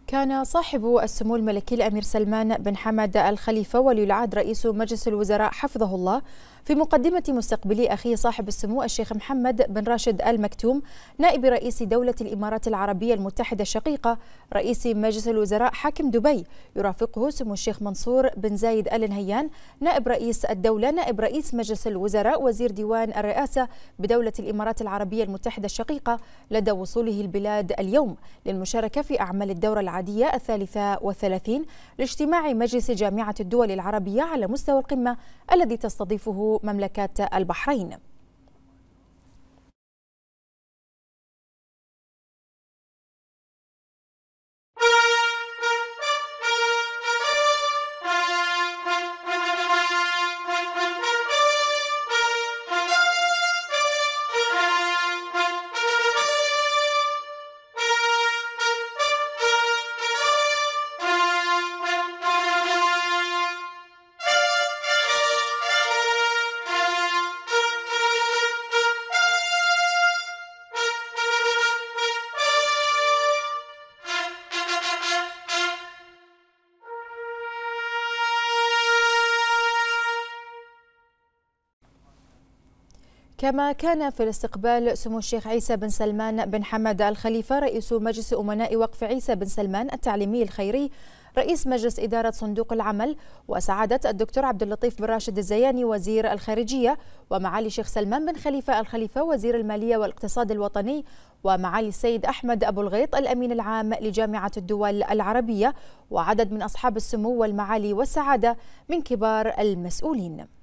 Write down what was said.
كان صاحب السمو الملكي الأمير سلمان بن حمد الخليفة ولي العهد رئيس مجلس الوزراء حفظه الله في مقدمة مستقبلي أخيه صاحب السمو الشيخ محمد بن راشد آل مكتوم نائب رئيس دولة الإمارات العربية المتحدة الشقيقة رئيس مجلس الوزراء حاكم دبي، يرافقه سمو الشيخ منصور بن زايد آل نهيان نائب رئيس الدولة نائب رئيس مجلس الوزراء وزير ديوان الرئاسة بدولة الإمارات العربية المتحدة الشقيقة لدى وصوله البلاد اليوم للمشاركة في أعمال الدورة العادية 33 لاجتماع مجلس جامعة الدول العربية على مستوى القمة الذي تستضيفه مملكة البحرين. كما كان في الاستقبال سمو الشيخ عيسى بن سلمان بن حمد الخليفة رئيس مجلس أمناء وقف عيسى بن سلمان التعليمي الخيري رئيس مجلس إدارة صندوق العمل، وسعادة الدكتور عبد اللطيف بن راشد الزياني وزير الخارجية، ومعالي الشيخ سلمان بن خليفة الخليفة وزير المالية والاقتصاد الوطني، ومعالي السيد أحمد أبو الغيط الأمين العام لجامعة الدول العربية، وعدد من أصحاب السمو والمعالي والسعادة من كبار المسؤولين.